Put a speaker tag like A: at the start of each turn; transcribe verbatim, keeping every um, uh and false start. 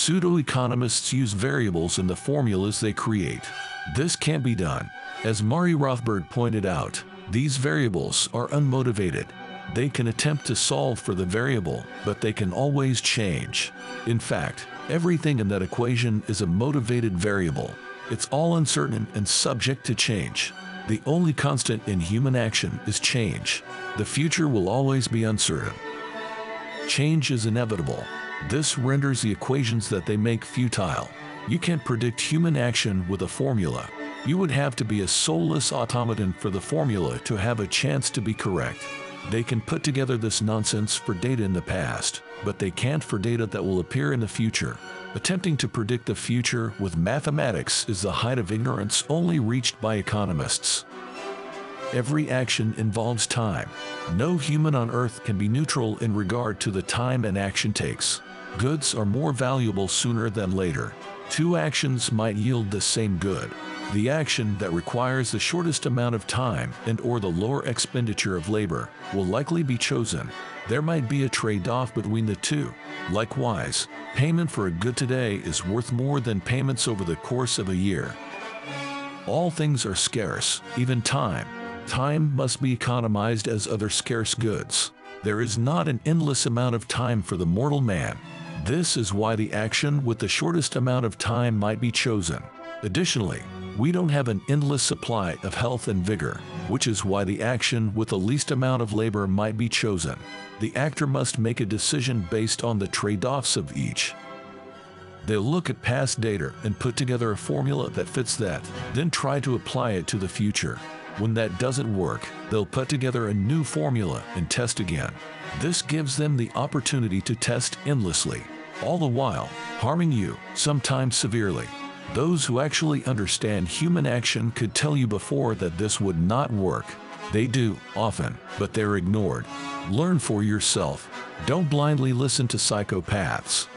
A: Pseudo-economists use variables in the formulas they create. This can't be done. As Murray Rothbard pointed out, these variables are unmotivated. They can attempt to solve for the variable, but they can always change. In fact, everything in that equation is a motivated variable. It's all uncertain and subject to change. The only constant in human action is change. The future will always be uncertain. Change is inevitable. This renders the equations that they make futile. You can't predict human action with a formula. You would have to be a soulless automaton for the formula to have a chance to be correct. They can put together this nonsense for data in the past, but they can't for data that will appear in the future. Attempting to predict the future with mathematics is the height of ignorance only reached by economists. Every action involves time. No human on Earth can be neutral in regard to the time an action takes. Goods are more valuable sooner than later. Two actions might yield the same good. The action that requires the shortest amount of time and or the lower expenditure of labor will likely be chosen. There might be a trade-off between the two. Likewise, payment for a good today is worth more than payments over the course of a year. All things are scarce, even time. Time must be economized as other scarce goods. There is not an endless amount of time for the mortal man. This is why the action with the shortest amount of time might be chosen. Additionally, we don't have an endless supply of health and vigor, which is why the action with the least amount of labor might be chosen. The actor must make a decision based on the trade-offs of each. They'll look at past data and put together a formula that fits that, then try to apply it to the future. When that doesn't work, they'll put together a new formula and test again. This gives them the opportunity to test endlessly, all the while harming you, sometimes severely. Those who actually understand human action could tell you before that this would not work. They do, often, but they're ignored. Learn for yourself. Don't blindly listen to psychopaths.